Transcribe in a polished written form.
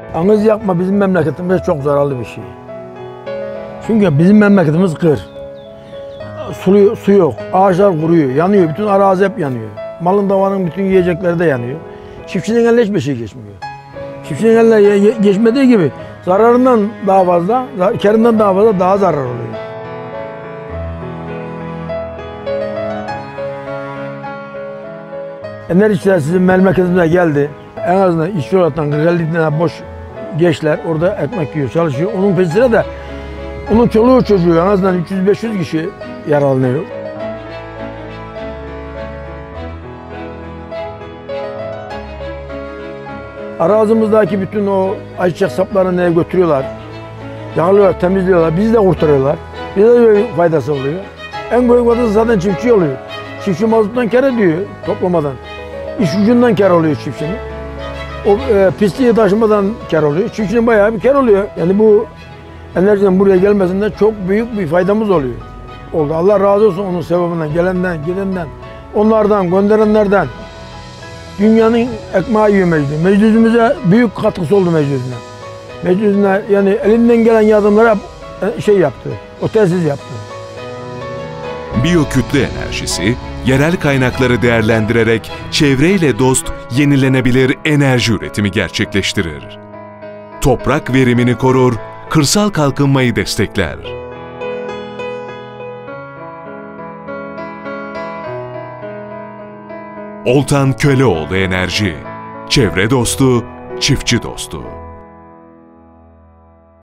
Anız yakma bizim memleketimize çok zararlı bir şey. Çünkü bizim memleketimiz kır. Su yok, ağaçlar kuruyor, yanıyor, bütün arazi hep yanıyor. Malın davanın bütün yiyecekleri de yanıyor. Çiftçinin eline hiçbir şey geçmiyor. Çiftçinin eline geçmediği gibi zararından daha fazla, kârından daha fazla daha zarar oluyor. Enerjiçiler sizin memleketimize geldi. En azından işçi olarak 40-50 tane boş gençler orada ekmek yiyor, çalışıyor. Onun peşine de onun çoluğu çocuğu en azından 300-500 kişi yararlanıyor. Arazimizdeki bütün o ayçiçek saplarını eve götürüyorlar. Yağlıyorlar, temizliyorlar, bizi de kurtarıyorlar. Bize de faydası oluyor. En büyük faydası zaten çiftçi oluyor. Çiftçi mazottan kâr ediyor toplamadan. İş gücünden kâr oluyor çiftçinin. O pisliği taşımadan kâr oluyor. Çiftçinin bayağı bir kâr oluyor. Yani bu enerjinin buraya gelmesinde çok büyük bir faydamız oluyor. Oldu. Allah razı olsun onun sevabından, gelenden, gidenden, onlardan, gönderenlerden. Dünyanın ekmeği yiyor Meclis. Meclisimize büyük katkısı oldu Meclis'ine. Meclis'ine yani elinden gelen yardımlara yaptı, o tesis yaptı. Biyokütle enerjisi, yerel kaynakları değerlendirerek çevreyle dost, yenilenebilir enerji üretimi gerçekleştirir. Toprak verimini korur, kırsal kalkınmayı destekler. Oltan Köleoğlu Enerji, çevre dostu, çiftçi dostu.